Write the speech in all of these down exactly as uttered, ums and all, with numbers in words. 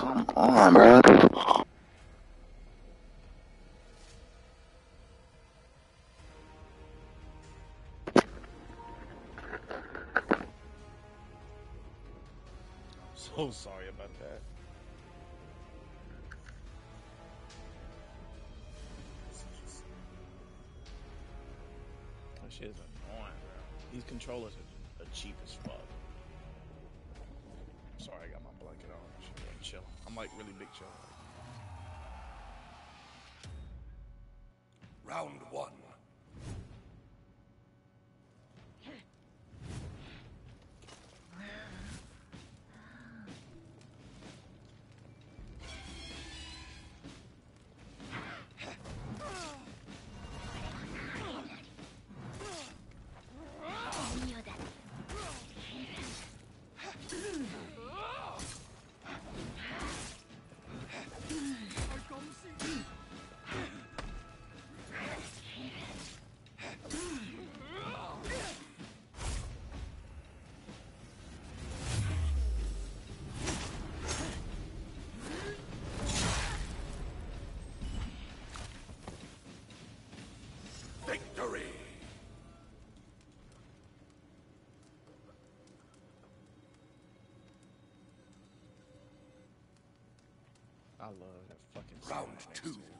Come on, bro. So sorry about that. That shit is annoying, bro. These controllers are, are cheap as fuck. Sorry, I got my blanket on. Shit, I'm chill. I'm like really big chill. Round one. Victory! I love that fucking Round sound two. next to it.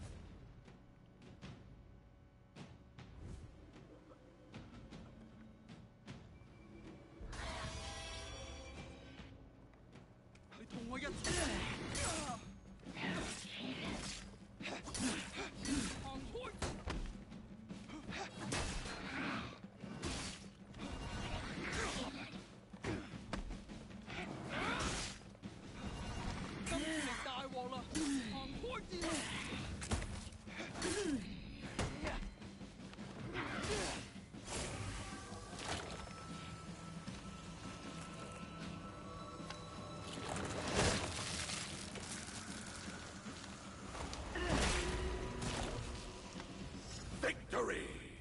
Victory!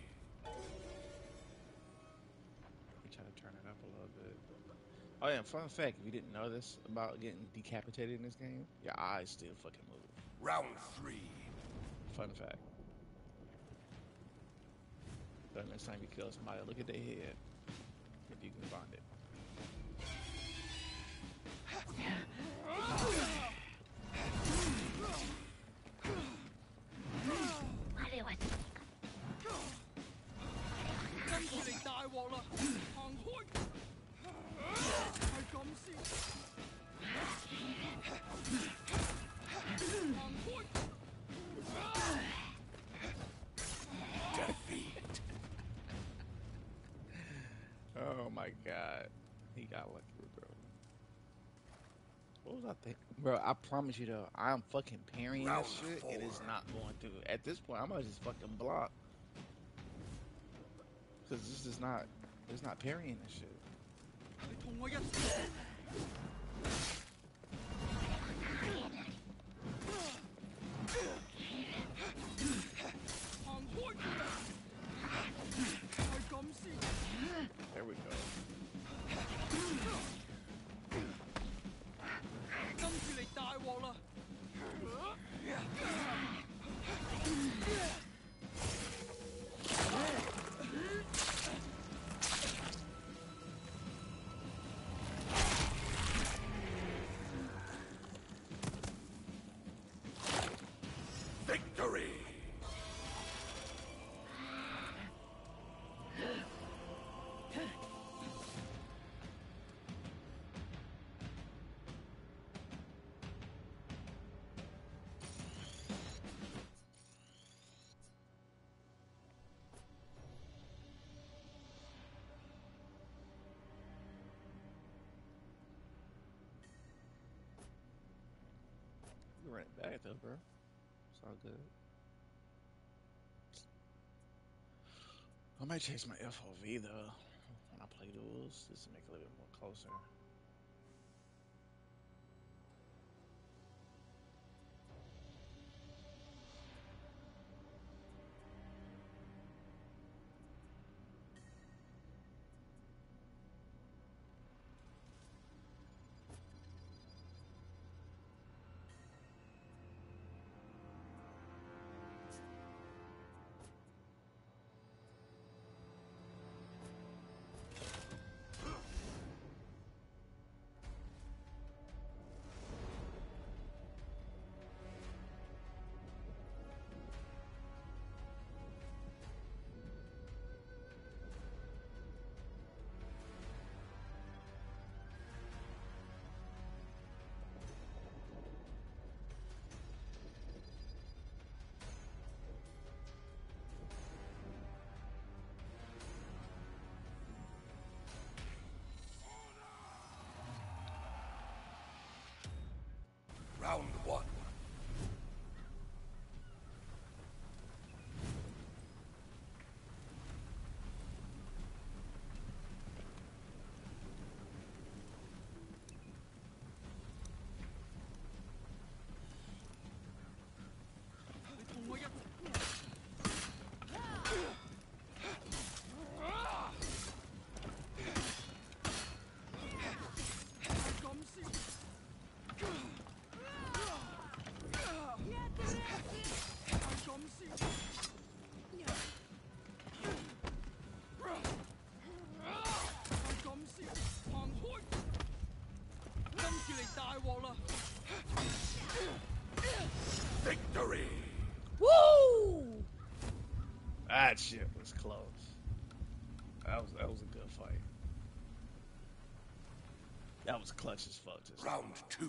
We try to turn it up a little bit. Oh yeah, fun fact, if you didn't know this about getting decapitated in this game, your eyes still fucking move. Round three. Fun fact. So next time you kill somebody, look at their head if you can find it. Defeat. Oh my god. He got lucky, bro. What was I thinking? Bro, I promise you though, I'm fucking parrying Round this shit. four. It is not going through. At this point, I'm gonna just fucking block. Cause this is not, it's not parrying this shit. There we go. Victory! You run it back though, bro. It's all good. I might change my F O V though when I play duels, just to make it a little bit more closer. That shit was close. That was that was a good fight. That was clutch as fuck. Just Round two.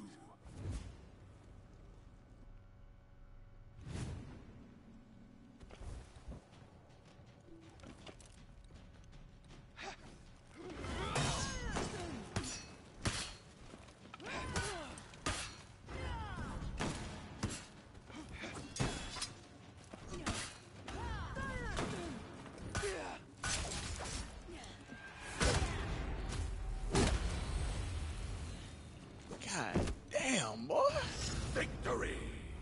God damn, boy. Victory.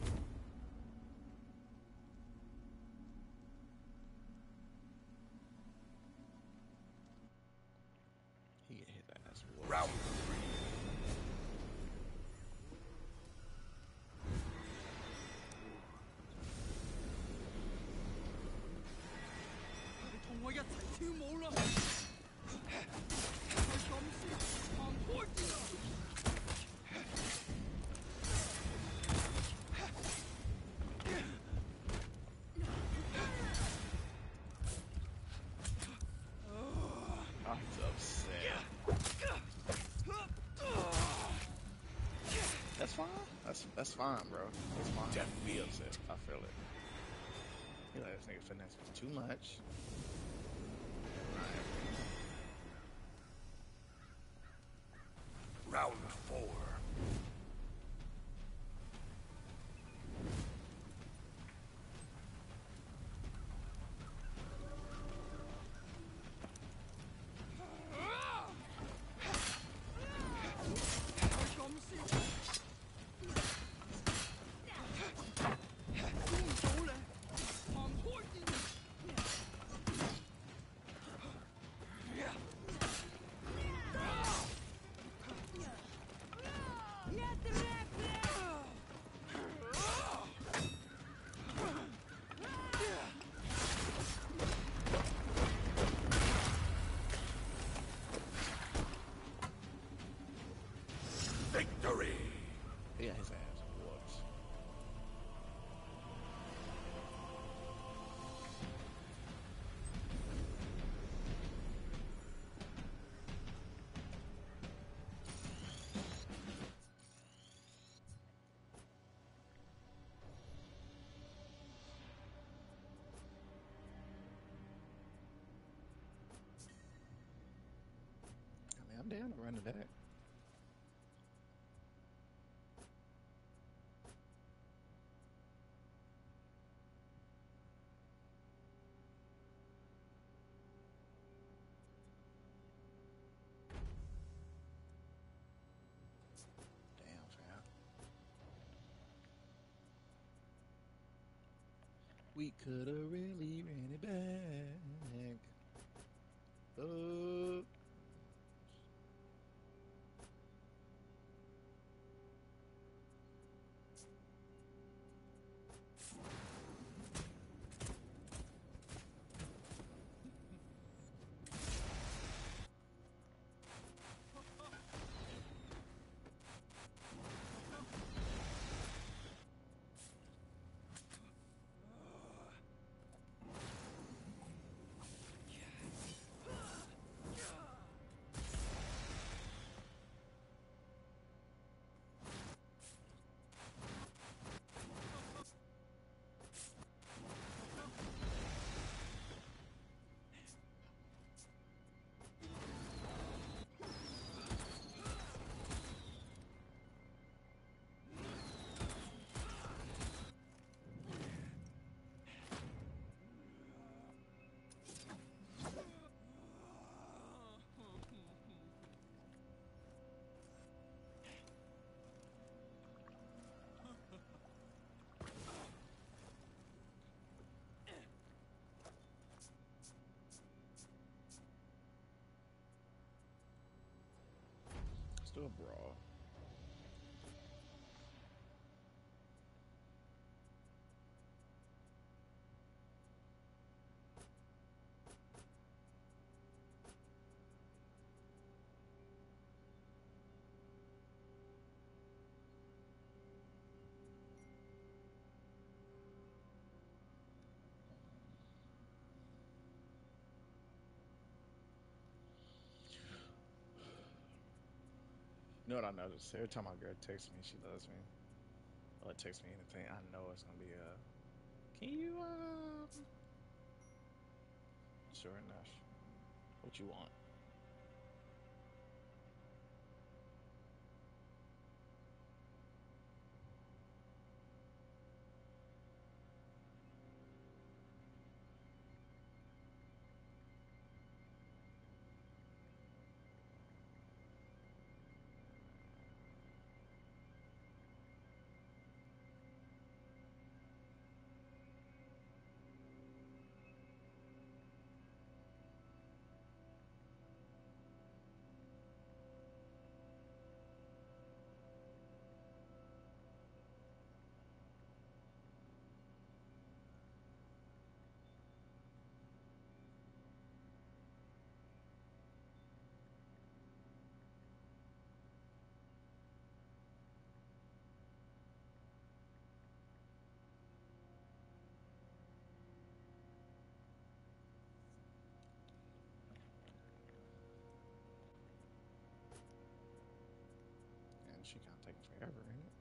He get hit ass. Whoa. Round three. I'm upset. That's fine. That's that's fine, bro. That's fine. Be Defeat. upset. I feel it. He let this nigga finesse me too much. Round four. Victory. Yeah, his ass whoops. I mean, I'm down to run it back. Damn, fam. We could have really ran it back. Oh. Still a brawl. know what I noticed? Every time my girl texts me, she loves me. Or texts me anything, I know it's gonna be a. Can you um? Sure enough, what you want? And she kind of taking forever, ain't it?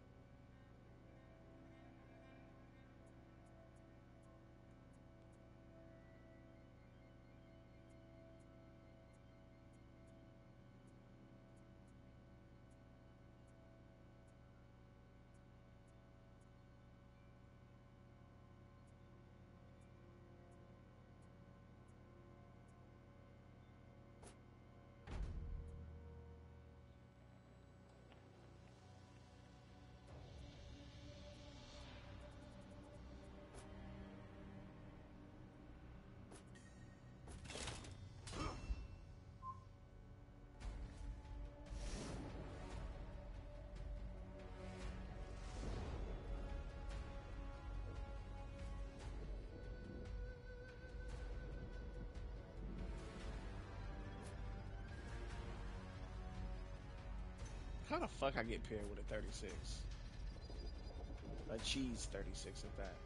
How the fuck I get paired with a thirty-six? A cheese thirty-six at that.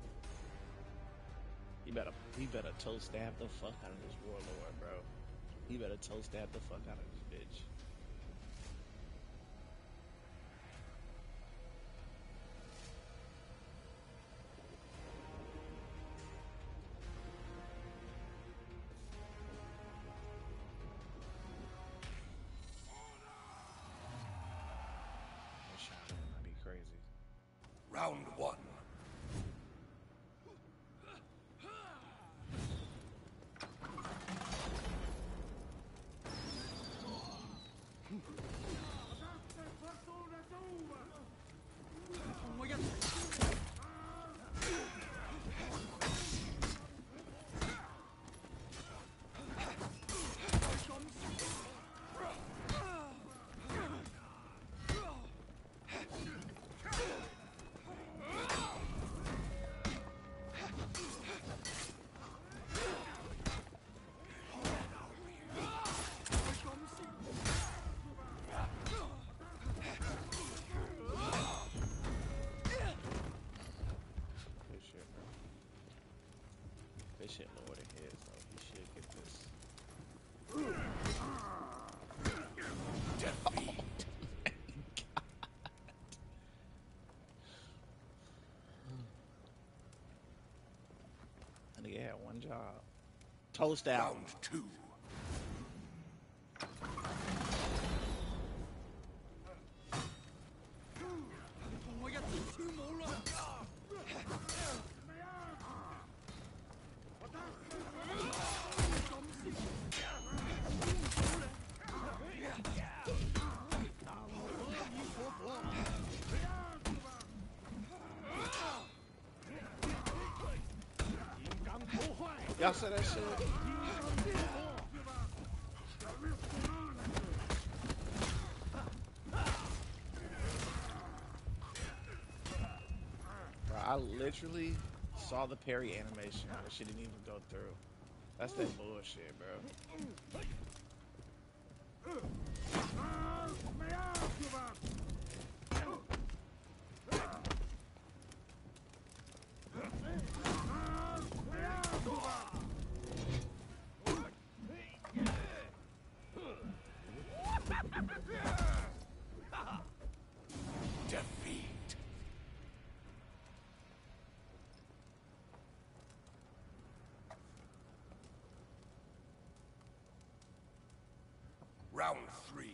He better, he better toe stab the fuck out of this warlord, bro. He better toe stab the fuck out of this bitch. That shot might be crazy. Round one. Good shit, bro. Good shit lower than his, so he should get this. Defeat. I think he had one job. Toast out. Round two. Y'all said that shit? Bro, I literally saw the parry animation. That shit didn't even go through. That's that bullshit, bro. Round three.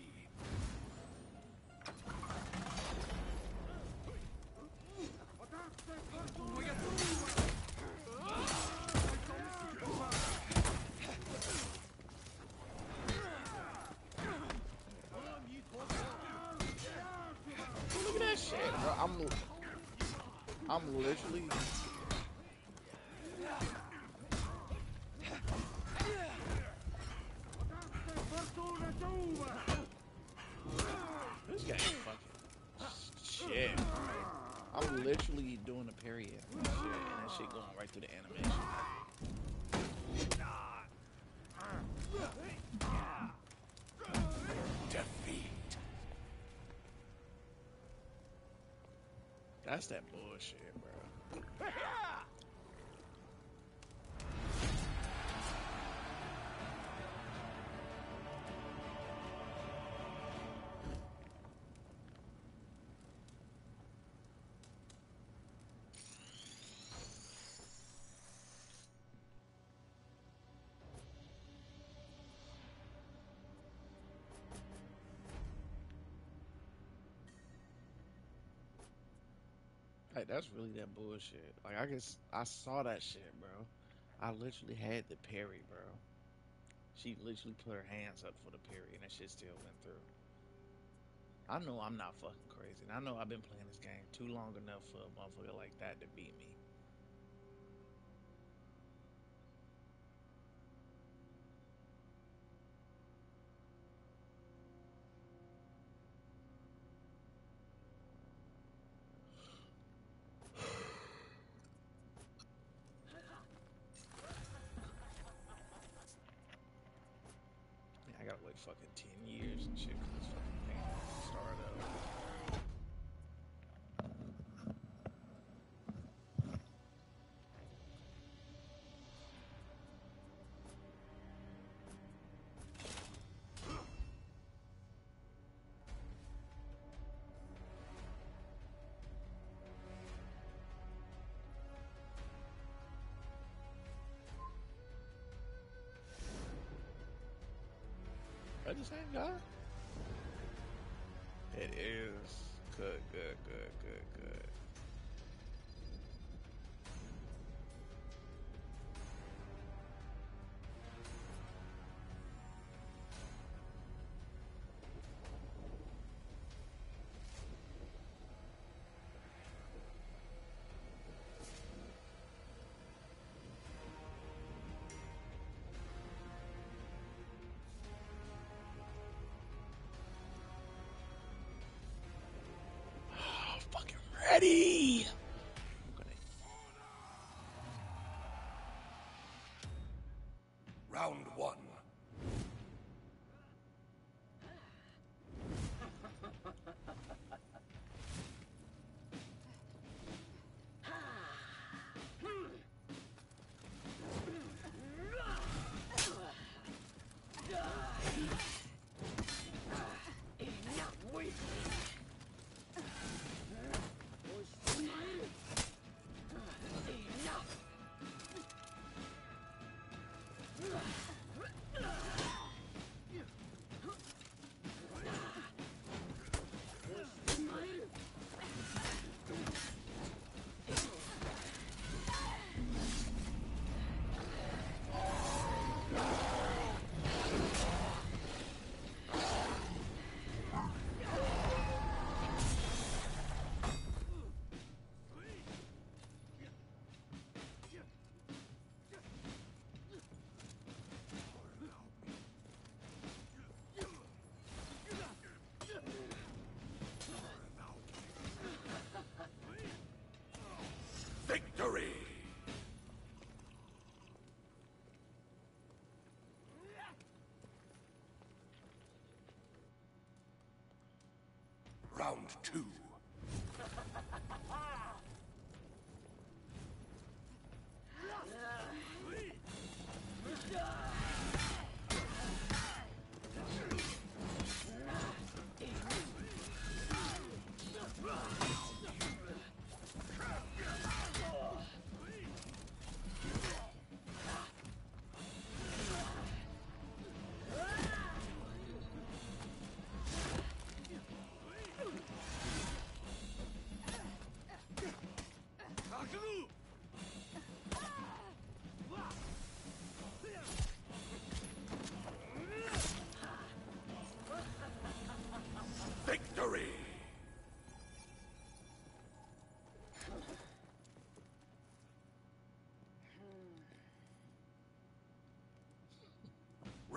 Look at that shit, bro. I'm, I'm literally. This game fucking shit. I'm literally doing a period and shit, and that shit going right through the animation. Defeat. That's that bullshit, bro. Like, that's really that bullshit. Like, I guess I saw that shit, bro. I literally had the parry, bro. She literally put her hands up for the parry, and that shit still went through. I know I'm not fucking crazy. And I know I've been playing this game too long enough for a motherfucker like that to beat me. I gotta wait fucking ten years and shit for this fucking thing to start up. That the same guy? It is. Good, good, good, good, good. Oh, fucking ready! I'm gonna... Round one. Victory! Round two.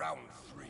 Round three.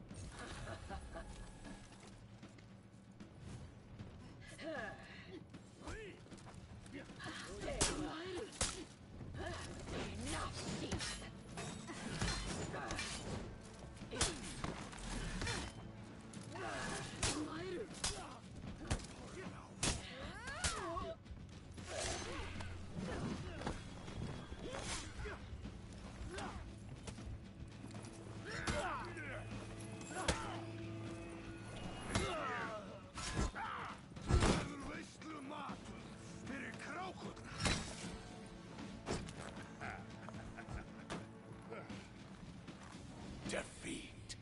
Defeat.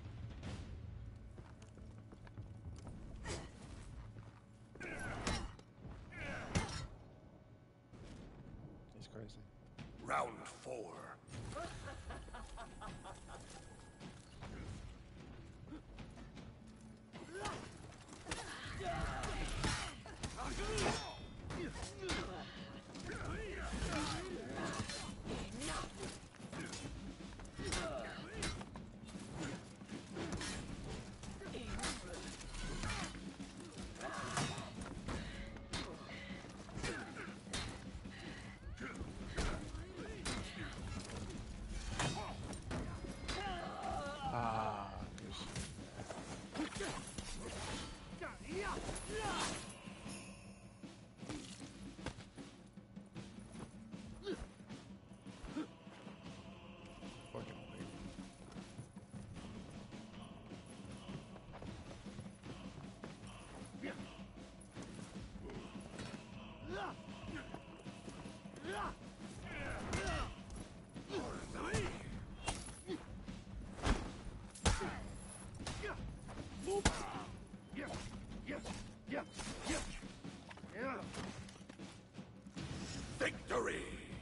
It's crazy. Round four. Ah, good shit. Fucking amazing. Victory.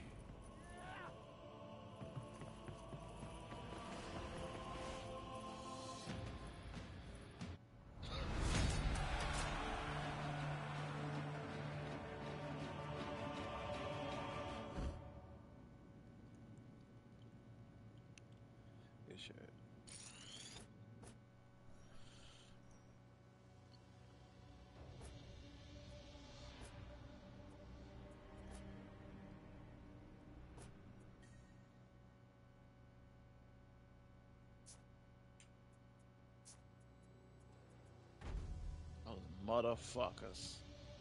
Good shit. Those motherfuckers.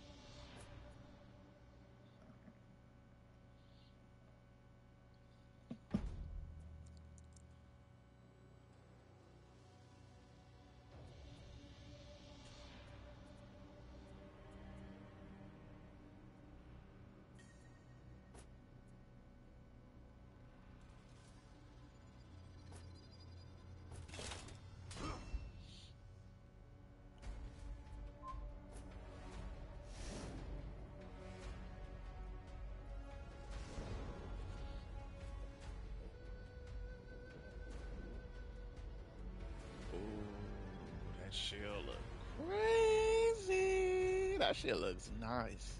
Ooh, that shit look crazy. That shit looks nice.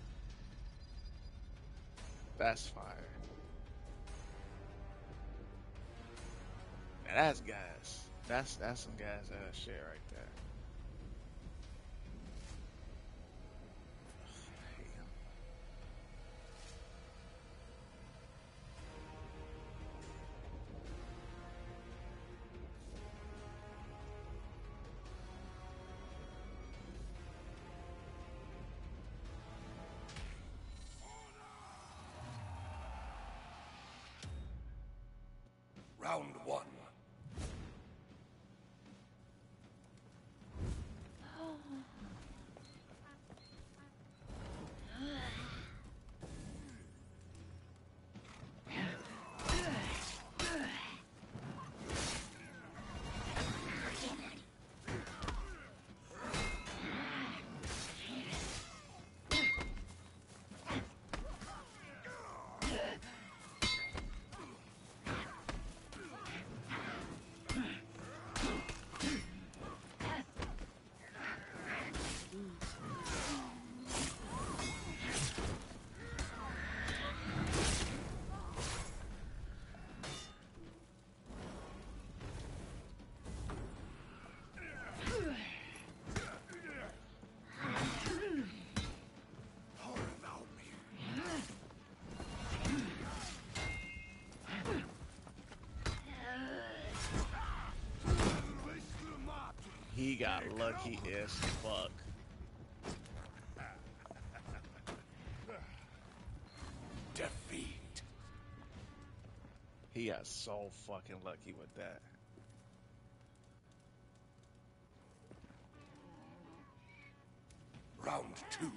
That's fire. Now that's gas. That's that's some gas ass shit right there. Damn. Round one. He got lucky as fuck. Defeat. He got so fucking lucky with that. Round two.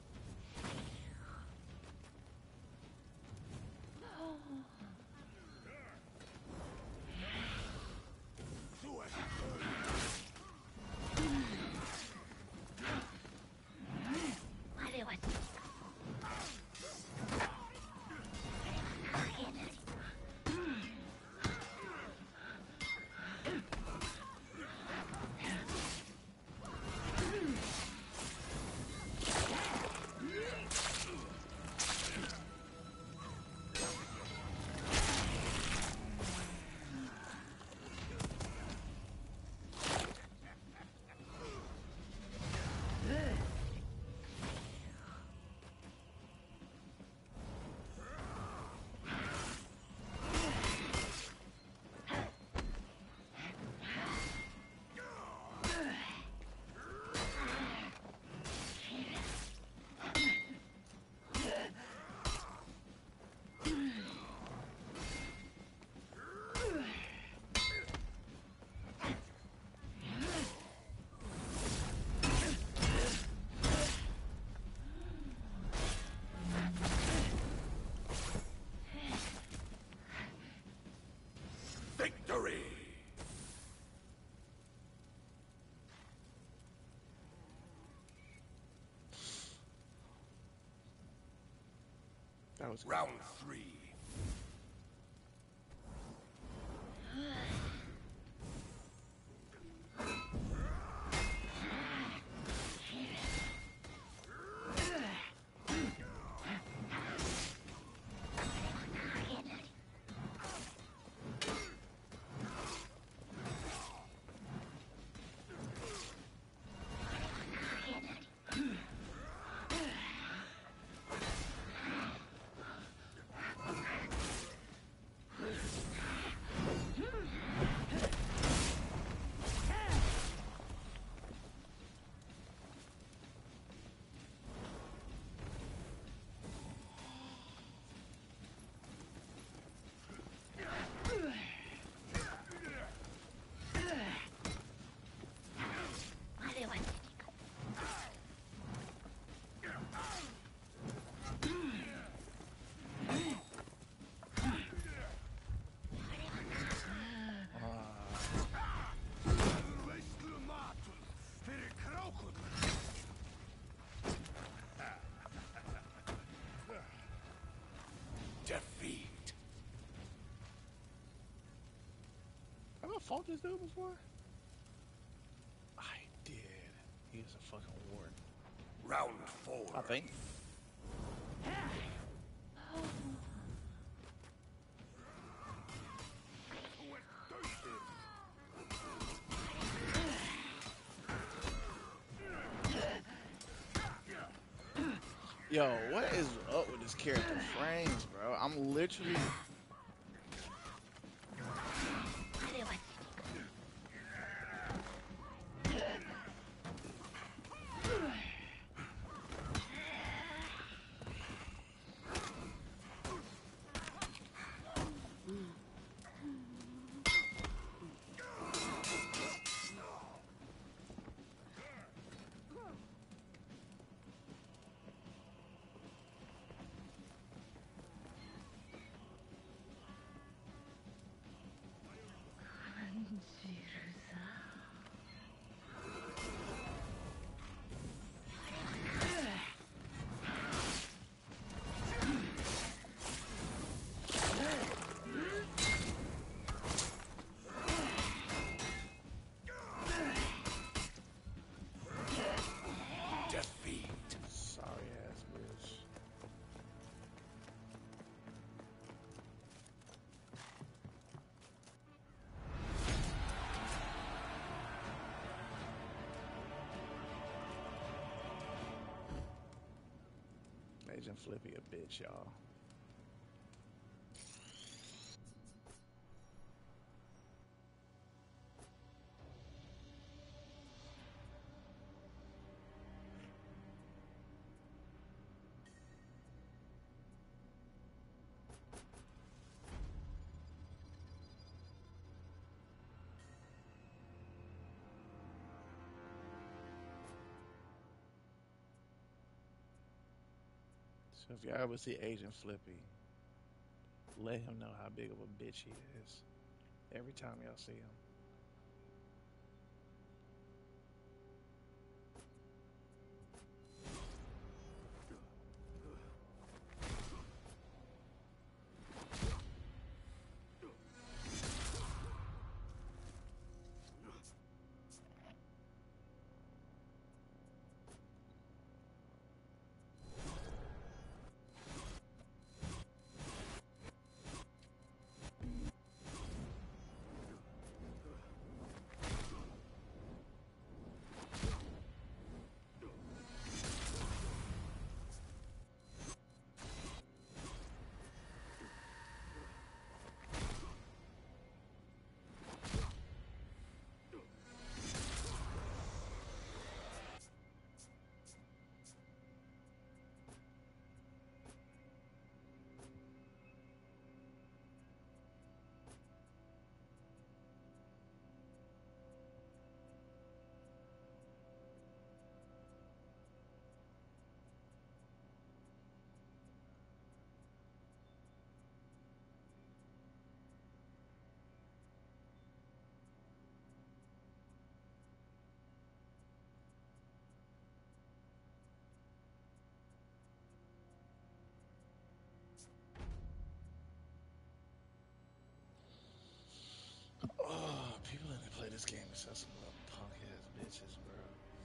Victory! That was Round three. Defeat. Have I fought this dude before? I did. He is a fucking ward. Round four. I think. Yo, what is up with this character frames, bro? I'm literally. Defeat. Sorry ass bitch. Agent Flippy a bitch, y'all. So if y'all ever see Agent Flippy, let him know how big of a bitch he is. Every time y'all see him. Oh, people that play this game are some little punk ass bitches, bro.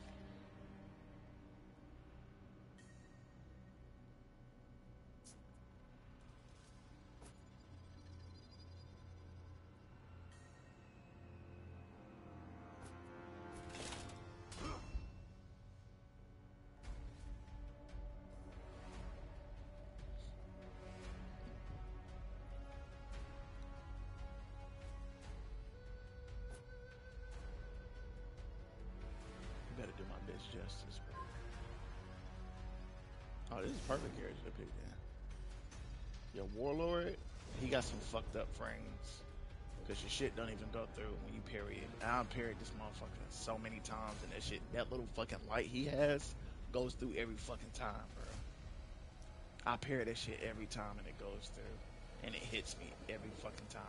You better do my bitch justice, bro. Oh, this is perfect character to pick then. Your warlord, he got some fucked up frames. Cause your shit don't even go through when you parry it. I parried this motherfucker so many times, and that shit, that little fucking light he has, goes through every fucking time, bro. I parry that shit every time, and it goes through, and it hits me every fucking time.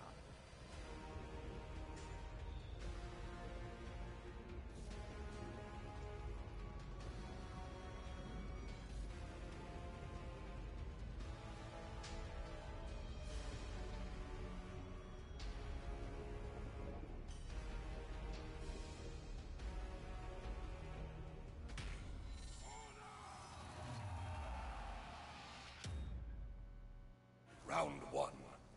Round one.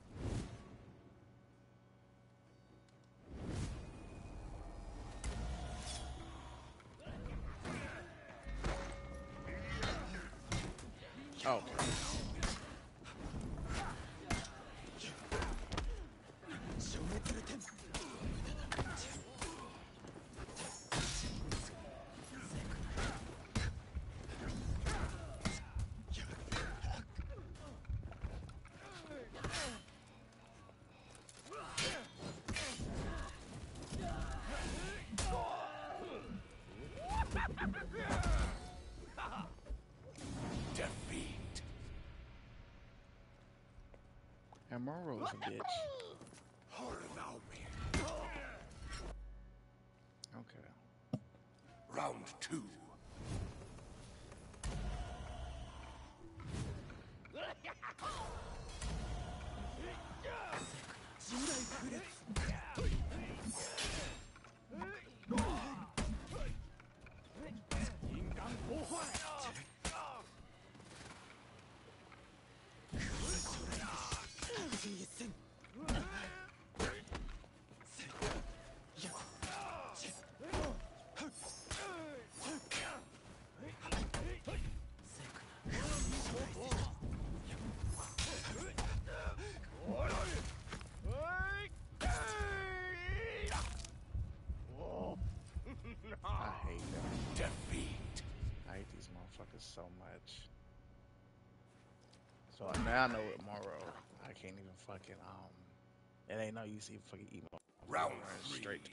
Oh. Defeat. And Morrow's a bitch. Allow me. Okay. Round two. I hate them. Defeat. I hate these motherfuckers so much. So now I know with Morrow, I can't even fucking um. It ain't no use even fucking eat my Round running three. straight.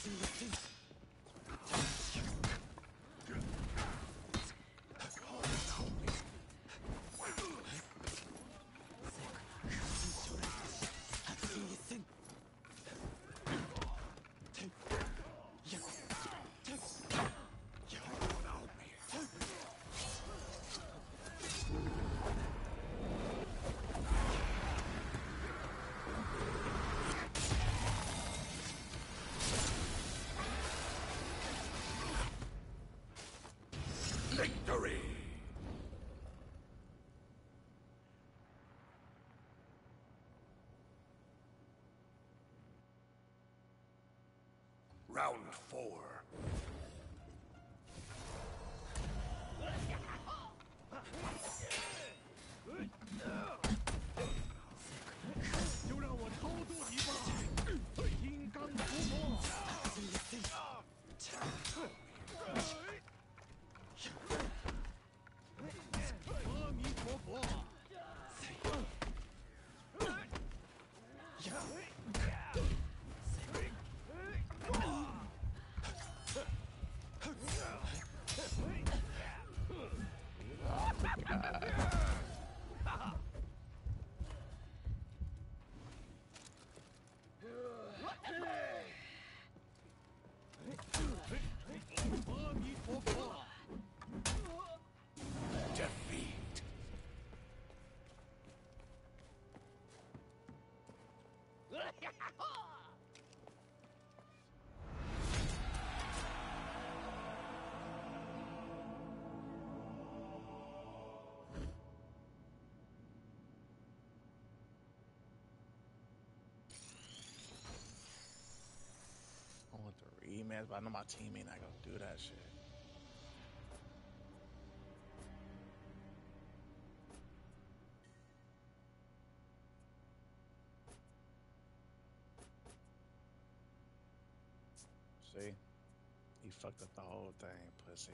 Victory! Round four. Defeat. I want the rematch, but I know my teammate not gonna do that shit. See? He fucked up the whole thing, pussy.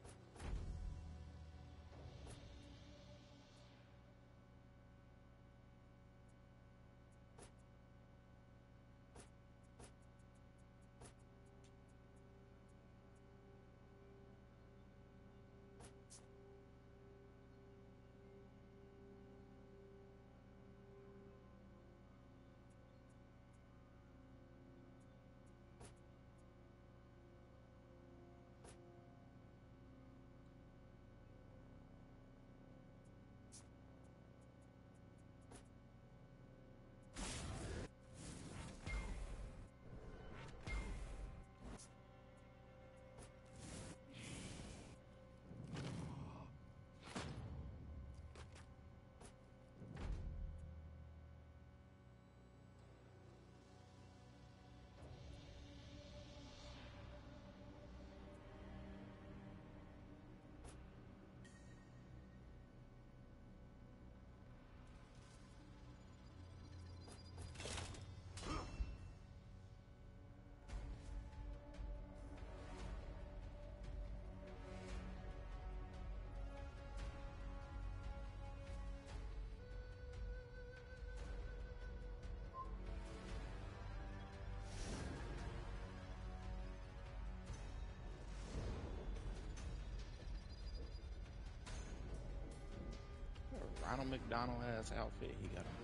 Ronald McDonald has outfit he got on.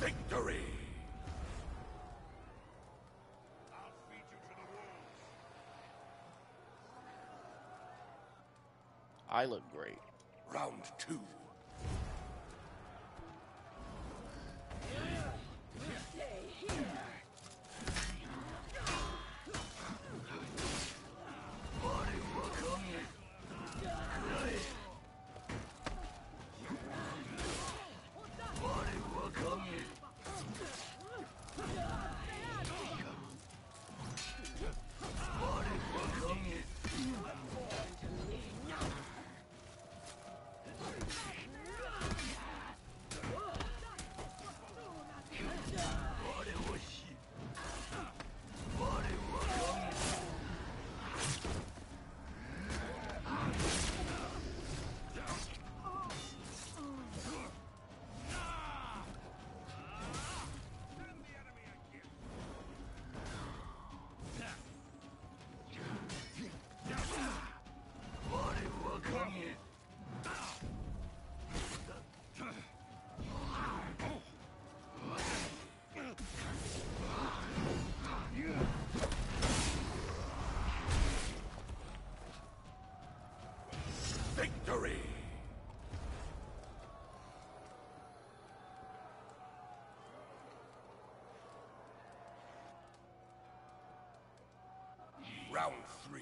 Victory! I look great. Round two. Victory! Round three.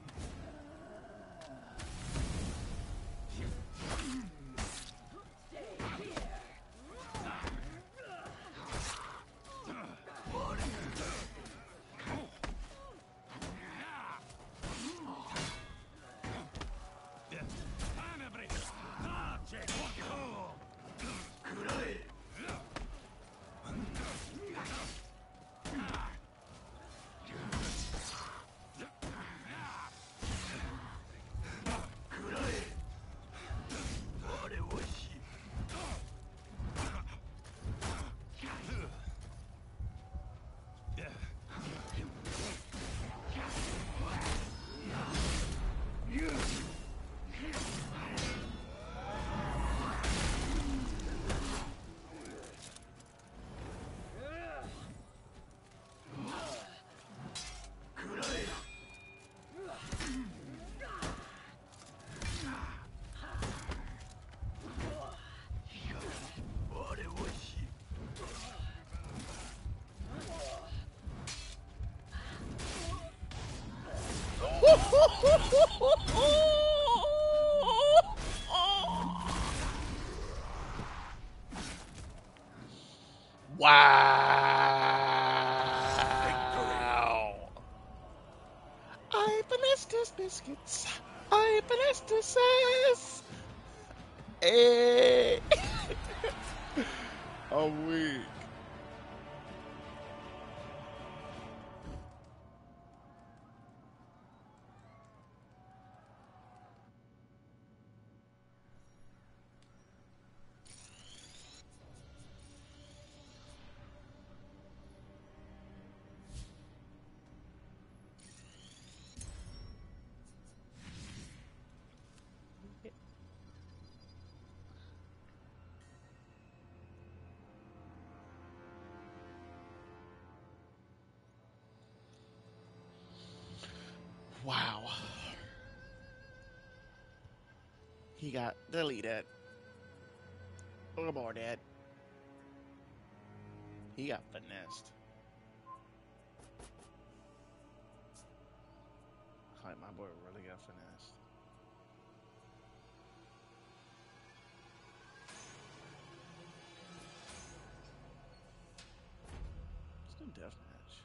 Wow! I finessed his biscuits. I finessed his ass. Hey! I'm weak. Wow. He got deleted. Look more that. He got finessed. Like my boy really got finessed. Let's do deathmatch.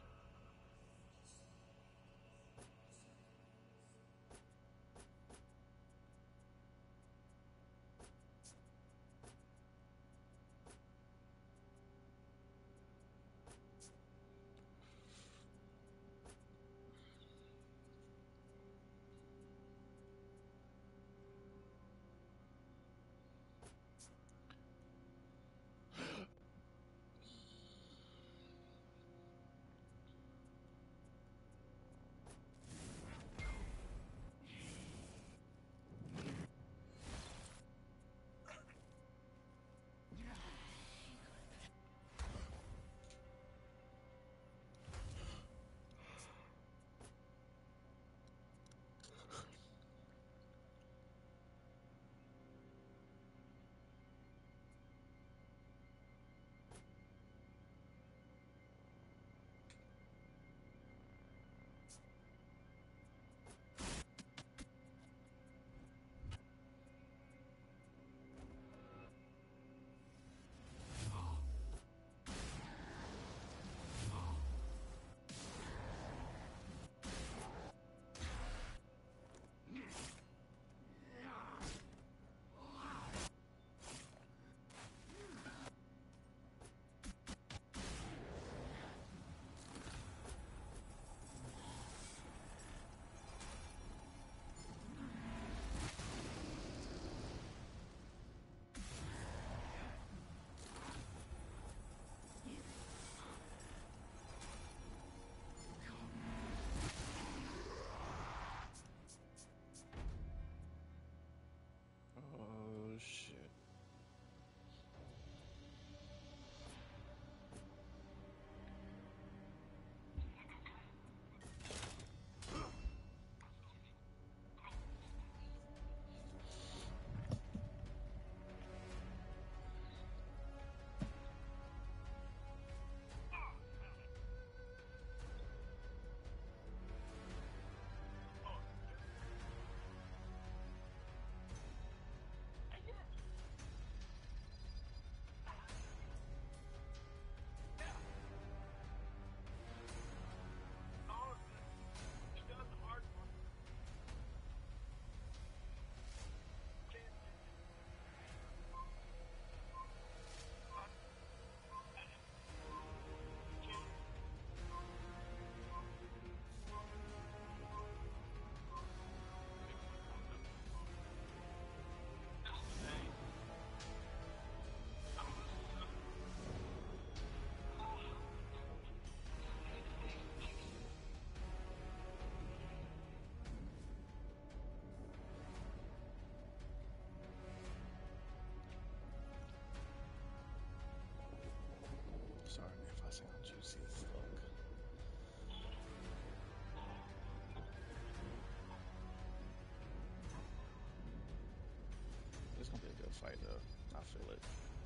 fight though. I feel it.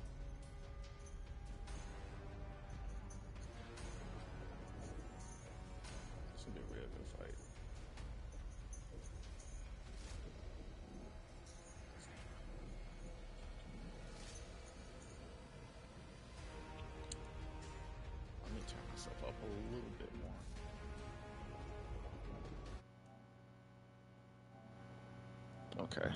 It's gonna be a real good fight. Let me turn myself up a little bit more. Okay.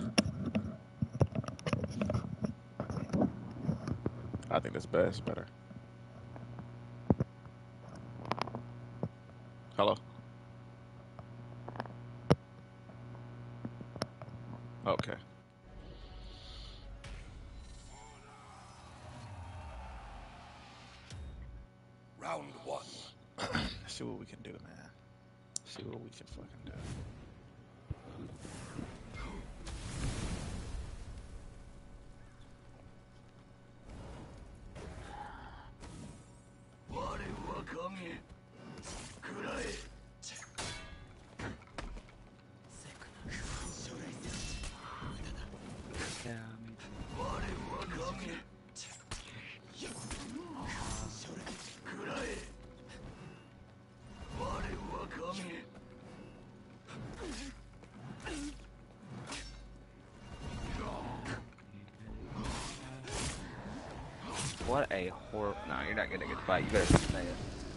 I think that's best, better. Hello? Okay. Round one. Let's see what we can do, man. See what we can fucking do. What a horror. No, you're not gonna get the fight. You better stay it.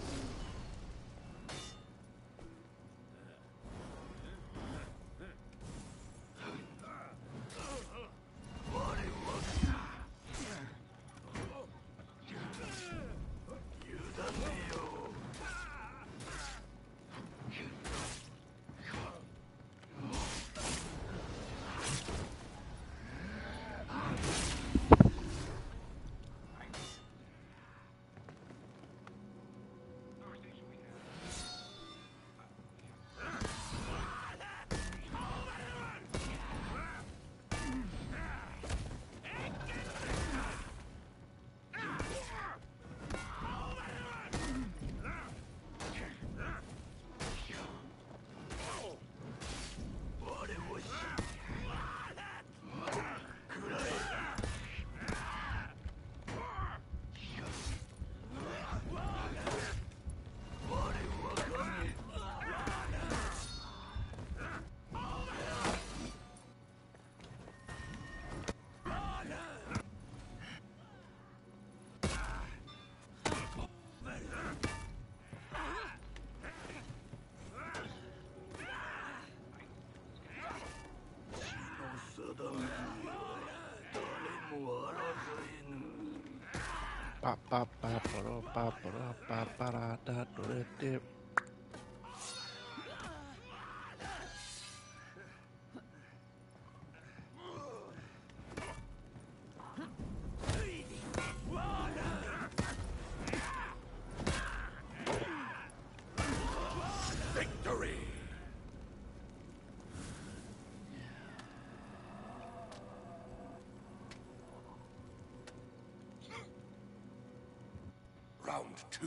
Ba ba ba ba da ba ba da ba ba da da do da dip. Victory! Round two.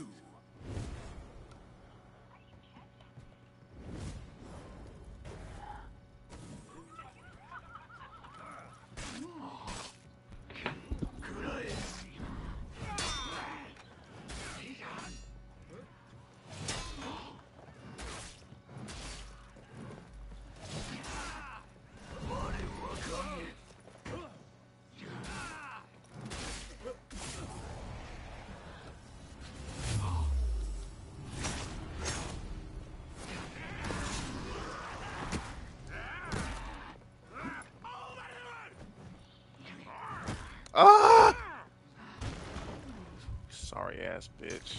Ah! Sorry ass bitch.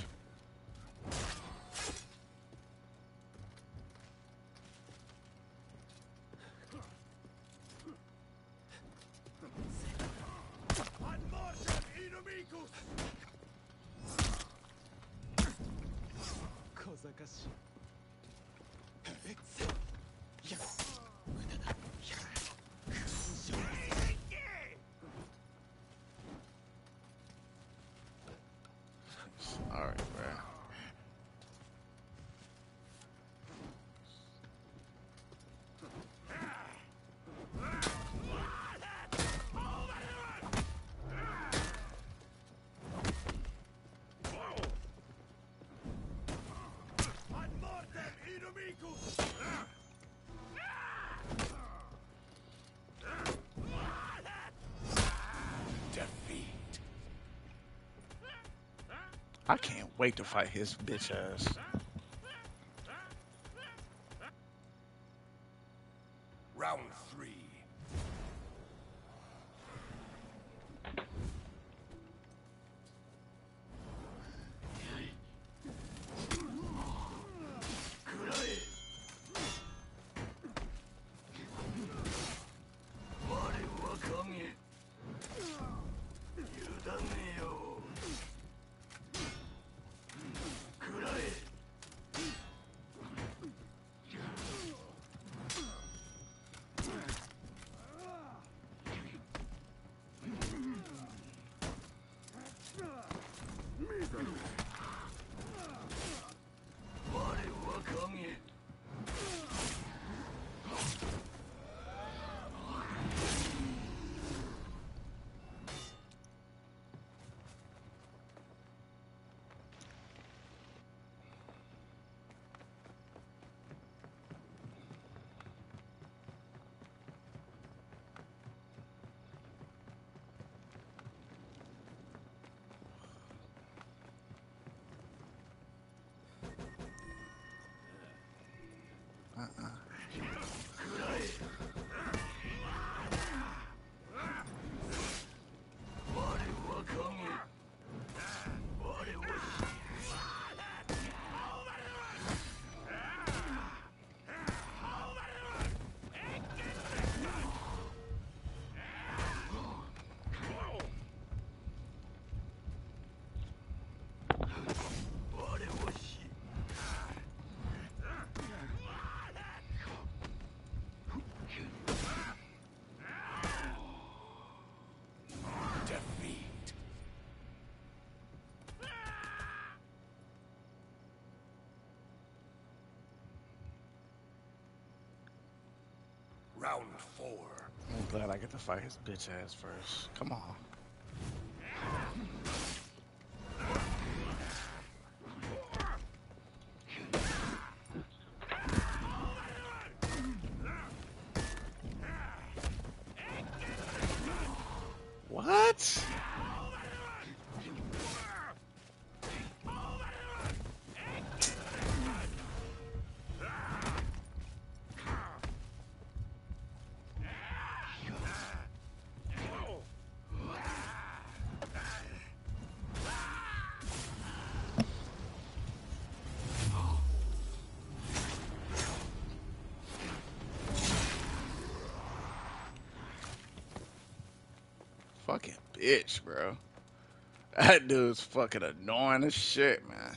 Alright, bro. I can't wait to fight his bitch ass. Round three. Uh-uh. Defeat. Round four. I'm glad I get to fight his bitch ass first. Come on. What? Fucking bitch, bro. That dude's fucking annoying as shit, man.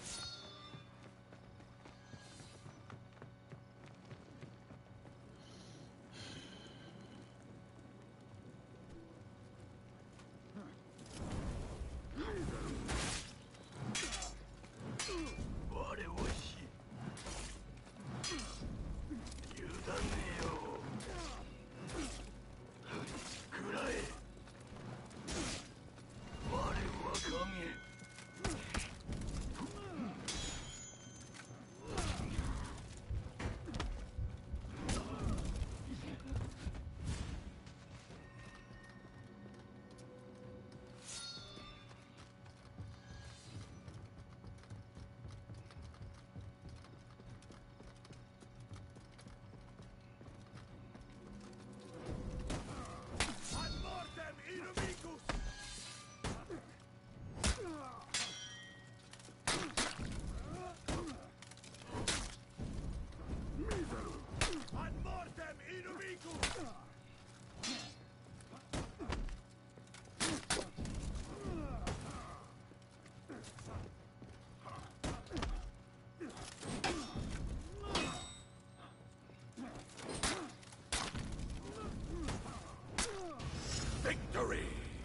Victory.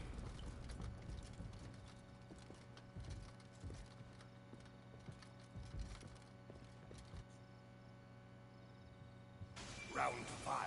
Round five.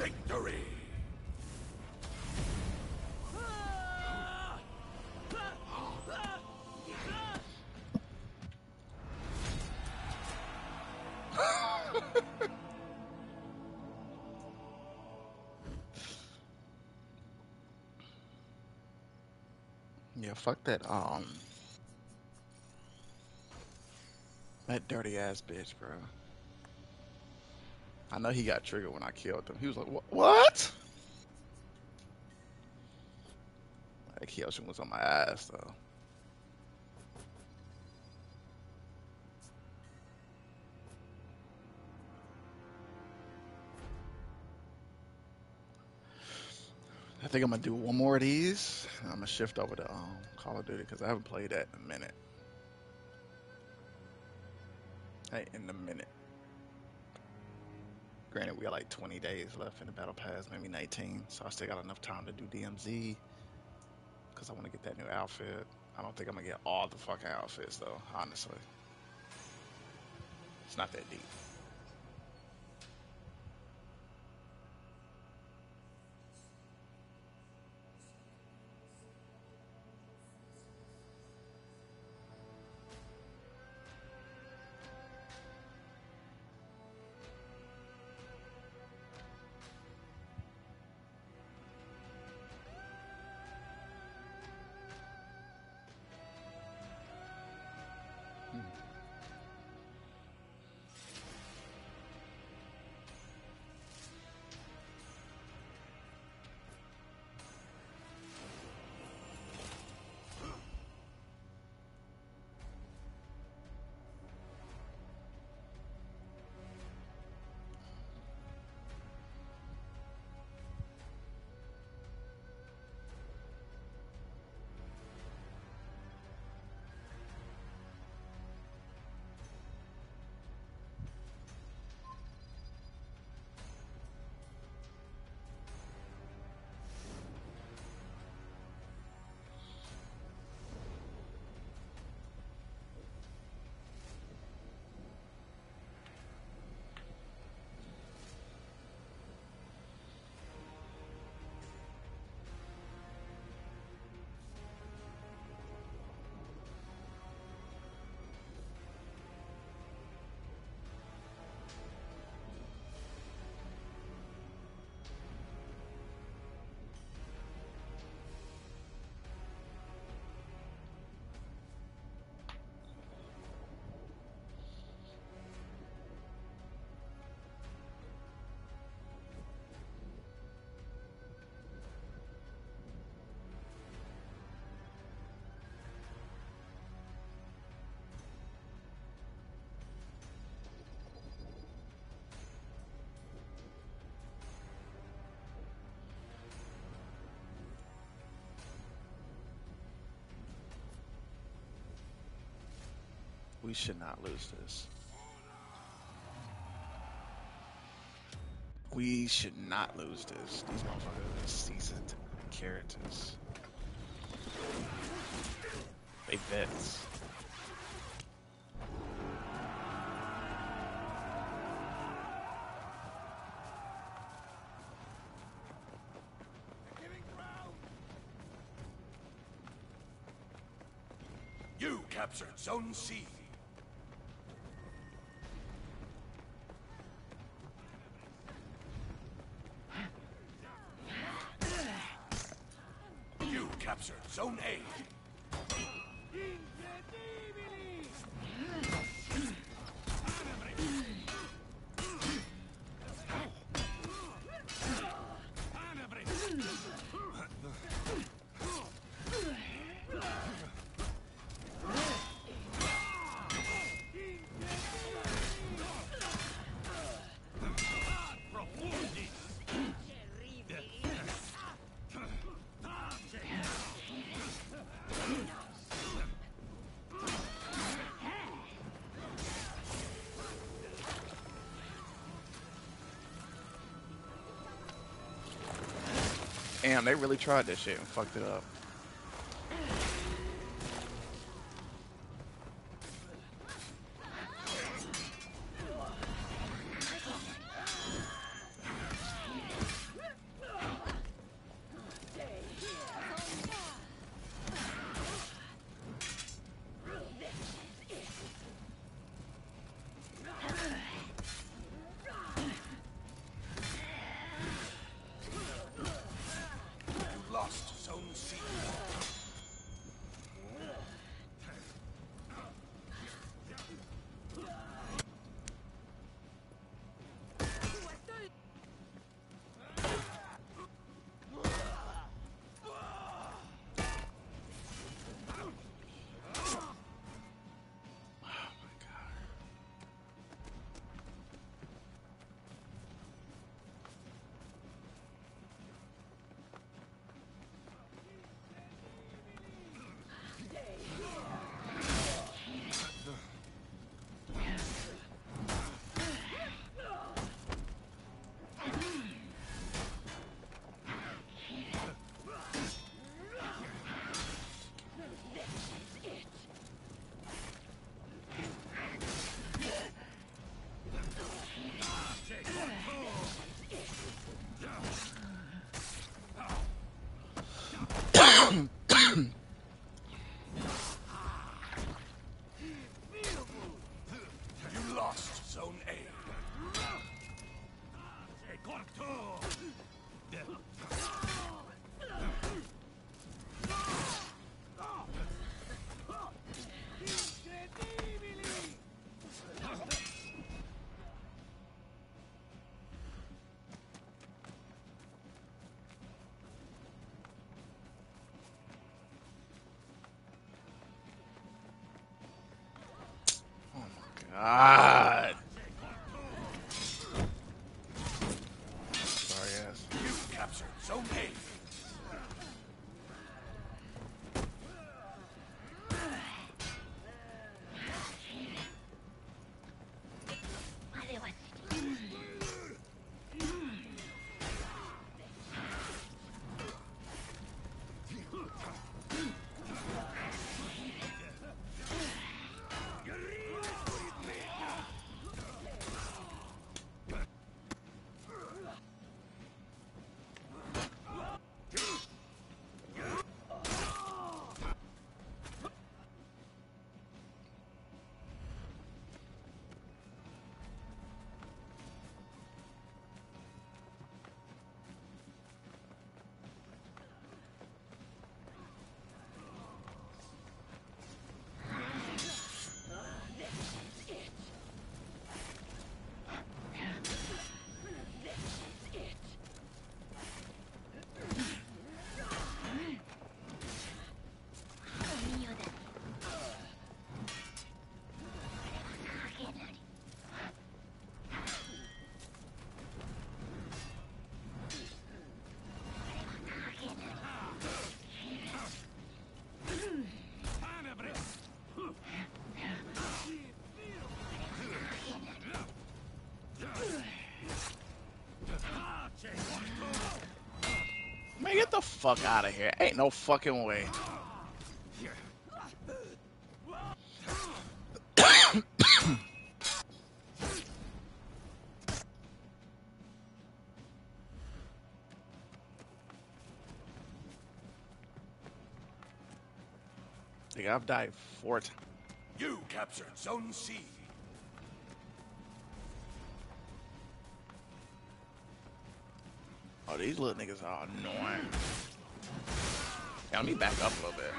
Victory! Yeah, fuck that. Um, that dirty ass bitch, bro. I know he got triggered when I killed him. He was like, "What? What?" That Kyoshin was on my ass though. I think I'm gonna do one more of these. And I'm gonna shift over to um, Call of Duty because I haven't played that in a minute. Hey, in a minute. Granted, we got like twenty days left in the Battle Pass, maybe nineteen. So I still got enough time to do D M Z because I want to get that new outfit. I don't think I'm gonna get all the fucking outfits though, honestly. It's not that deep. We should not lose this. We should not lose this. These motherfuckers are seasoned characters. They vets. You captured Zone C. You captured Zone A. Damn, they really tried this shit and fucked it up. God. Sorry, yes. You captured Zone A. Man, get the fuck out of here. Ain't no fucking way. Nigga, I've died four times. You captured Zone C. Oh, these little niggas are annoying. Yeah, let me back up a little bit.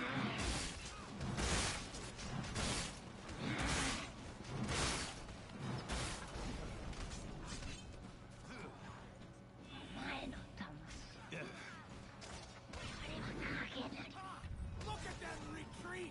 Look at that retreat!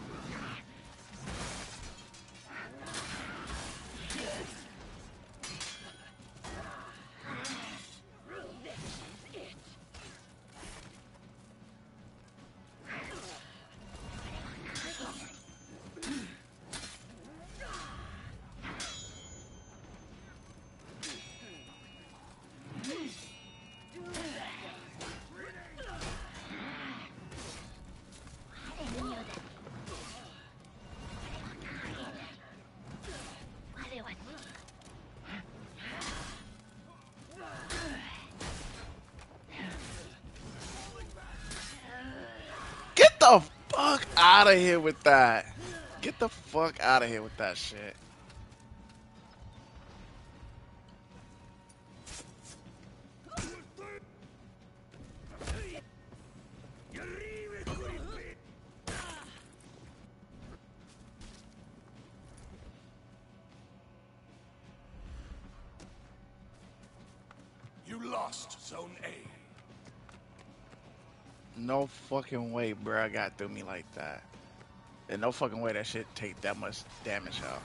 Get the fuck out of here with that. Get the fuck out of here with that shit. You lost Zone A. No fucking way, bro. Got through me like that. And no fucking way that shit take that much damage out.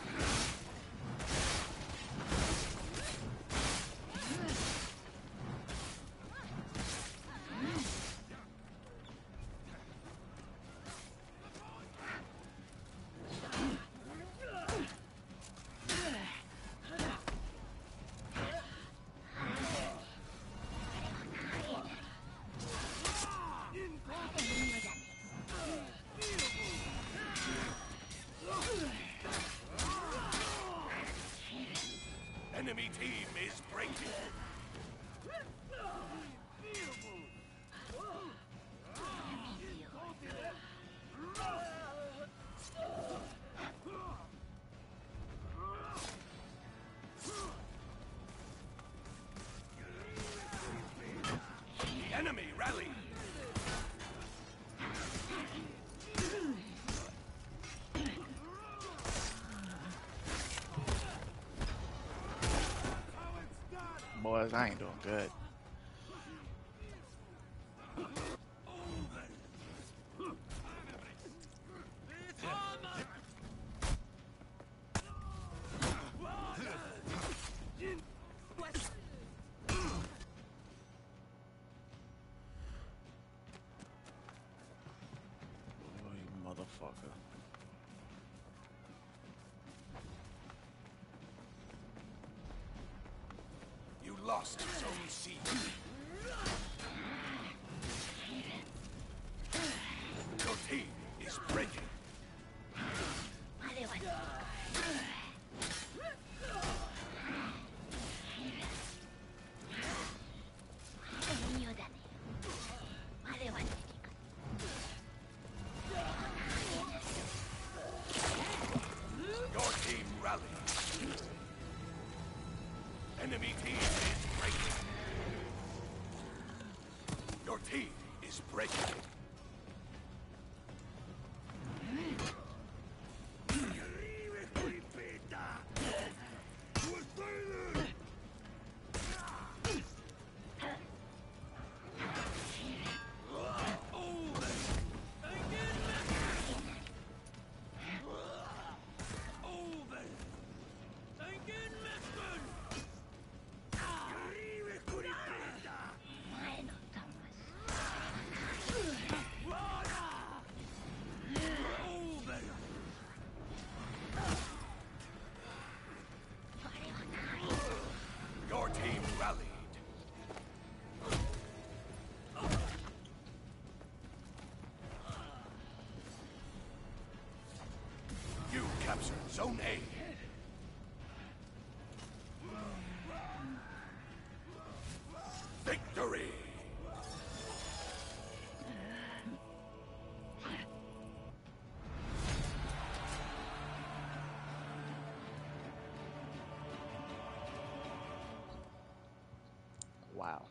Enemy team is breaking. Enemy rally. Boys, I ain't doing good. lost Zone C. Your team is breaking. Your team rallied. Enemy team is breaking. Your team is breaking. Your team rallied. You captured Zone A. Victory! Wow.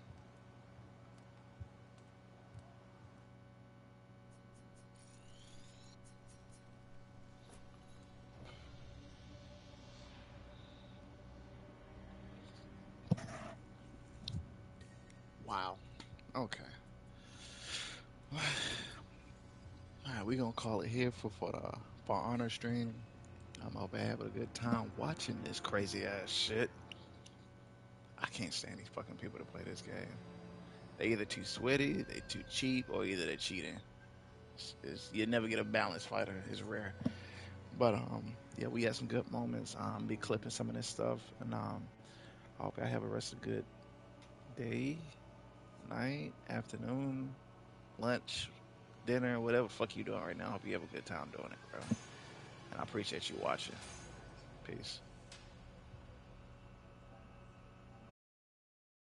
Wow. Okay. All right, we're gonna call it here for for the for honor stream. I'm hope I have a good time watching this crazy ass shit. I can't stand these fucking people to play this game. They either too sweaty, they too cheap, or either they're cheating. It's, it's, you never get a balanced fighter. It's rare. But um, yeah, we had some good moments. Um, be clipping some of this stuff, and um, I hope I have a rest of good day, night, afternoon, lunch, dinner, whatever the fuck you doing right now. I hope you have a good time doing it, bro. And I appreciate you watching. Peace.